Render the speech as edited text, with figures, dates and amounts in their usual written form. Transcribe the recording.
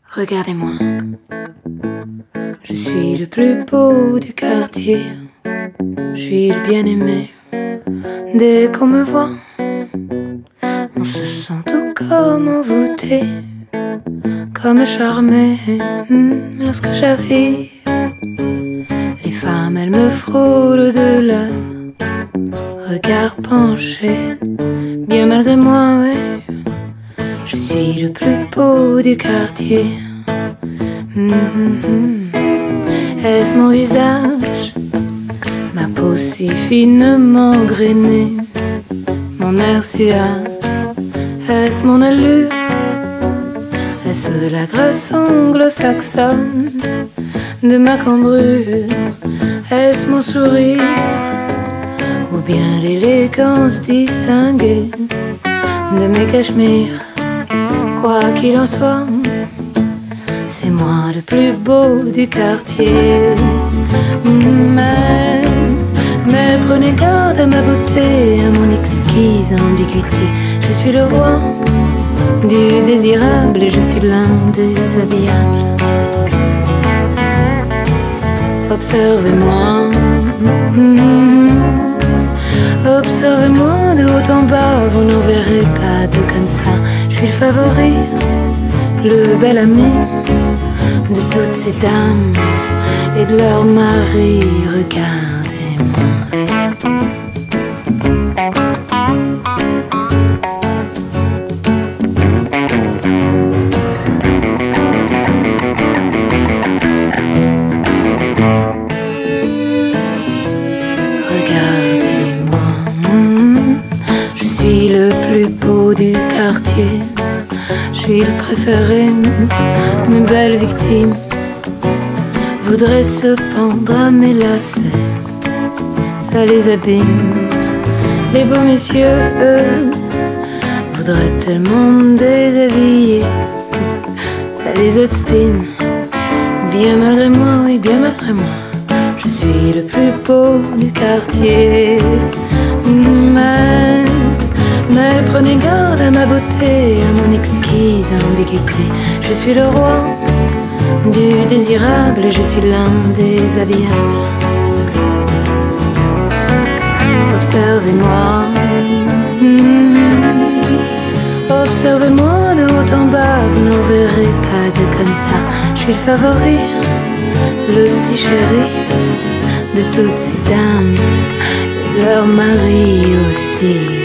Regardez-moi, je suis le plus beau du quartier, je suis le bien-aimé. Dès qu'on me voit, on se sent tout comme envoûté, comme charmé. Lorsque j'arrive, les femmes elles me frôlent de leur regard penché. Bien malgré moi, ouais, je suis le plus beau du quartier. Est-ce mon visage, ma peau si finement grainée, mon air suave? Est-ce mon allure? Est-ce la grâce anglo-saxonne de ma cambrure? Est-ce mon sourire? Ou bien l'élégance distinguée de mes cachemires? Quoi qu'il en soit, c'est moi le plus beau du quartier. Mais prenez garde à ma beauté, à mon exquise ambiguïté. Je suis le roi du désirable et je suis l'un des habillables. Observez-moi, observez-moi de haut en bas, vous n'en verrez pas deux comme ça. Je suis le favori, le bel ami de toutes ces dames et de leurs maris. Regardez-moi. Regardez-moi, je suis le plus beau du quartier, je suis le préféré. Mes belles victimes voudraient se pendre à mes lacets, ça les abîme. Les beaux messieurs, eux, voudraient tellement me déshabiller, ça les obstine. Bien malgré moi, oui, bien malgré moi, je suis le plus beau du quartier. Mais prenez garde à ma beauté, à mon exquise ambiguïté. Je suis le roi du désirable et je suis l'un des habillables. Observez-moi, observez-moi de haut en bas, vous n'en verrez pas deux comme ça. Je suis le favori, le petit chéri de toutes ces dames et leurs maris aussi.